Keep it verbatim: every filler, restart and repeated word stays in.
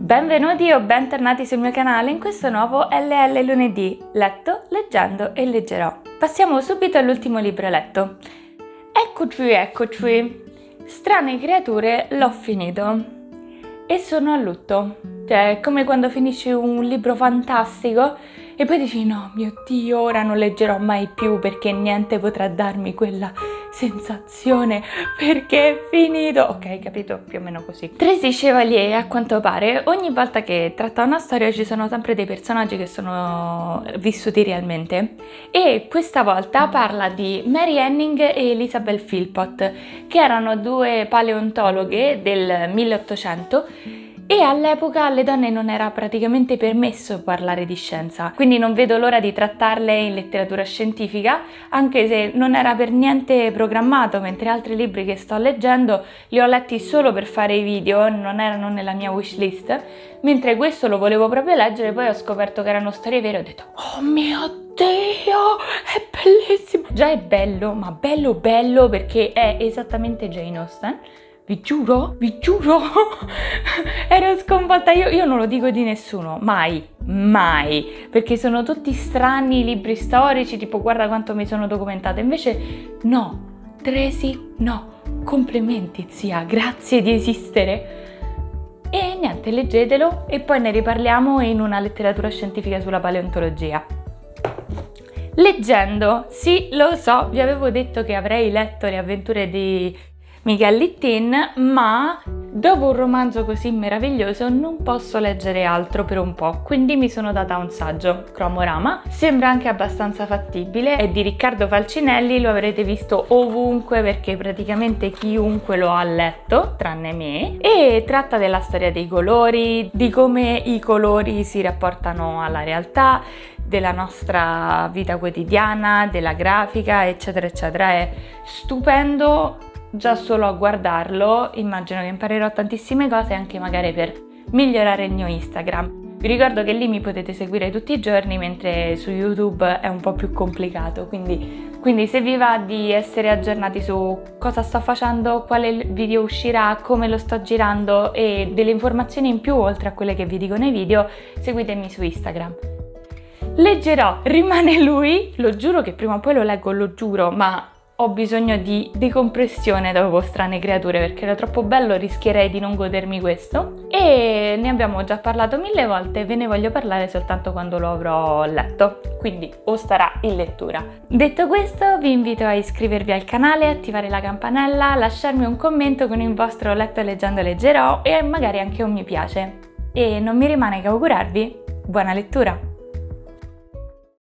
Benvenuti o bentornati sul mio canale in questo nuovo L L lunedì, letto, leggendo e leggerò. Passiamo subito all'ultimo libro letto. Eccoci, eccoci. Strane creature l'ho finito e sono a lutto. Cioè, è come quando finisci un libro fantastico e poi dici no, mio Dio, ora non leggerò mai più perché niente potrà darmi quella sensazione perché è finito. Ok, capito? Più o meno così. Tracy Chevalier, a quanto pare, ogni volta che tratta una storia ci sono sempre dei personaggi che sono vissuti realmente e questa volta parla di Mary Anning e Elizabeth Philpott, che erano due paleontologhe del milleottocento e all'epoca alle donne non era praticamente permesso parlare di scienza, quindi non vedo l'ora di trattarle in letteratura scientifica, anche se non era per niente programmato, mentre altri libri che sto leggendo li ho letti solo per fare i video, non erano nella mia wishlist, mentre questo lo volevo proprio leggere, poi ho scoperto che erano storie vere e ho detto oh mio Dio, è bellissimo! Già è bello, ma bello bello perché è esattamente Jane Austen. Vi giuro, vi giuro, ero sconvolta, io, io non lo dico di nessuno, mai, mai, perché sono tutti strani libri storici, tipo guarda quanto mi sono documentata, invece no, Tracy, no, complimenti zia, grazie di esistere. E niente, leggetelo e poi ne riparliamo in una letteratura scientifica sulla paleontologia. Leggendo, sì, lo so, vi avevo detto che avrei letto Le avventure di Miguel Littin, ma dopo un romanzo così meraviglioso non posso leggere altro per un po', quindi mi sono data un saggio, Cromorama. Sembra anche abbastanza fattibile, è di Riccardo Falcinelli, lo avrete visto ovunque perché praticamente chiunque lo ha letto, tranne me, e tratta della storia dei colori, di come i colori si rapportano alla realtà, della nostra vita quotidiana, della grafica, eccetera eccetera. È stupendo. Già solo a guardarlo immagino che imparerò tantissime cose anche magari per migliorare il mio Instagram. Vi ricordo che lì mi potete seguire tutti i giorni mentre su YouTube è un po' più complicato, quindi, quindi se vi va di essere aggiornati su cosa sto facendo, quale video uscirà, come lo sto girando e delle informazioni in più oltre a quelle che vi dico nei video, seguitemi su Instagram. Leggerò Rimane lui, lo giuro che prima o poi lo leggo, lo giuro, ma ho bisogno di decompressione dopo Strane creature perché era troppo bello, rischierei di non godermi questo. E ne abbiamo già parlato mille volte, ve ne voglio parlare soltanto quando lo avrò letto, quindi o starà in lettura. Detto questo, vi invito a iscrivervi al canale, attivare la campanella, lasciarmi un commento con il vostro letto leggendo leggerò e magari anche un mi piace. E non mi rimane che augurarvi buona lettura!